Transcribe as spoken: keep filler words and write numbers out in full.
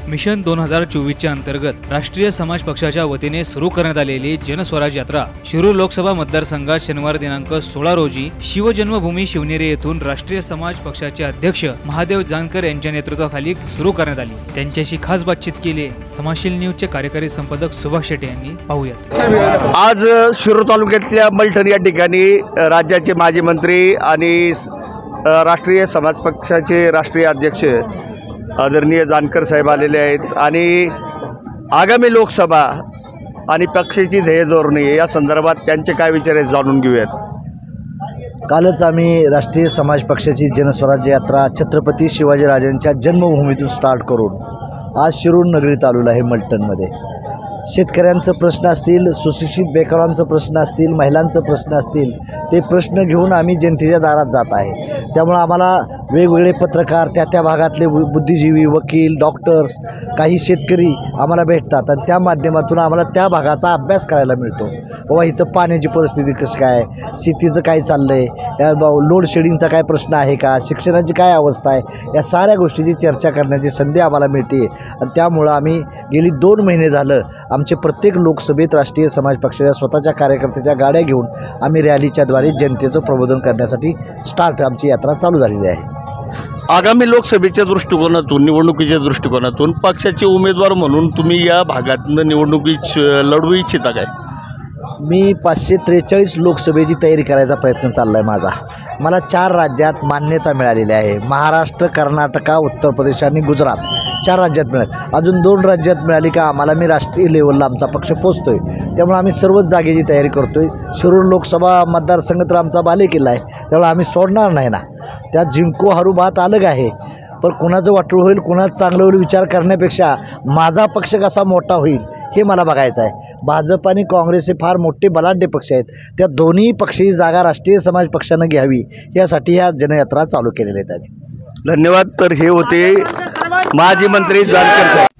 Mission दोन हजार चोवीसच्या अंतर्गत राष्ट्रीय समाज पक्षाच्या वतीने सुरू करण्यात आलेली जनस्वराज यात्रा शिरूर लोकसभा मतदारसंघात शनिवार दिनांक सोळा रोजी शिवजन्मभूमी शिवनेरी येथून राष्ट्रीय समाज पक्षाचे अध्यक्ष महादेव जानकर यांच्या नेतृत्वाखाली सुरू करण्यात आली। त्यांच्याशी खास बातचीत केली समाशील न्यूजचे कार्यकारी संपादक सुभाष शेटे यांनी। पाहूयात। आज शिरूर तालुक्यातल्या मलठण या ठिकाणी राज्याचे माजी मंत्री आणि राष्ट्रीय समाज पक्षाचे राष्ट्रीय अध्यक्ष आदरणीय जानकर साहेब आलेले आहेत आणि आगामी लोकसभा आणि पक्षाची ध्येय धोरणे या संदर्भात त्यांचे काय विचार आहेत जाणून घेऊयात। कालच आम्ही राष्ट्रीय समाज पक्षाची जनस्वराज्य यात्रा छत्रपती शिवाजीराजांच्या जन्मभूमीतून स्टार्ट करून आज शिरूर नगरीत आलेलो आहे। मलठणमध्ये शेतकऱ्यांचं प्रश्न असतील, सुशिक्षित बेकारांचं प्रश्न असतील, महिलांचं प्रश्न असतील, ते प्रश्न घेऊन आम्ही जनतेच्या दारात जात आहे। त्यामुळे आम्हाला वेगवेगळे पत्रकार, त्या त्या भागातले बुद्धिजीवी, वकील, डॉक्टर्स, काही शेतकरी आम्हाला भेटतात आणि त्या माध्यमातून आम्हाला त्या भागाचा अभ्यास करायला मिळतो। बाबा इथं पाण्याची परिस्थिती कशी काय, शेतीचं काय चाललं आहे, या लोड शेडिंगचा काय प्रश्न आहे का, शिक्षणाची काय अवस्था आहे, या साऱ्या गोष्टीची चर्चा करण्याची संधी आम्हाला मिळते। आणि त्यामुळं आम्ही गेली दोन महिने झालं आमचे प्रत्येक लोकसभेत राष्ट्रीय समाज पक्षाच्या स्वतःच्या कार्यकर्त्याच्या गाड्या घेऊन आम्ही रॅलीच्याद्वारे जनतेचं प्रबोधन करण्यासाठी स्टार्ट आमची यात्रा चालू झालेली आहे। आगामी लोकसभेच्या दृष्टिकोनातून, निवडणुकीच्या दृष्टिकोनातून पक्षाचे उमेदवार म्हणून तुम्ही या भागातनं निवडणुकी लढवू इच्छिता काय? मी पाचशे त्रेचाळीस लोकसभेची तयारी करायचा प्रयत्न चालला आहे माझा। मला चार राज्यात मान्यता मिळालेली आहे। महाराष्ट्र, कर्नाटका, उत्तर प्रदेश आणि गुजरात चार राज्यात मिळाली। अजून दोन राज्यात मिळाली का आम्हाला मी राष्ट्रीय लेवलला आमचा पक्ष पोचतो आहे। त्यामुळे आम्ही सर्वच जागेची तयारी करतो आहे। शिरूर लोकसभा मतदारसंघ तर आमचा बालेकिल्ला आहे, त्यामुळे आम्ही सोडणार नाही ना। त्यात जिंको हरू बात अलग आहे, पण कोणाचं वाटोळ होईल, कोणाचं चांगलं होईल विचार करण्यापेक्षा माझा पक्ष कसा मोठा होईल हे मला बघायचं आहे। भाजप आणि काँग्रेस हे फार मोठे बलाढ्य पक्ष आहेत, त्या दोन्ही पक्षाची जागा राष्ट्रीय समाज पक्षानं घ्यावी यासाठी ह्या जनयात्रा चालू केलेल्या आहेत आम्ही। धन्यवाद। तर हे होते माजी मंत्री जानकर साहेब।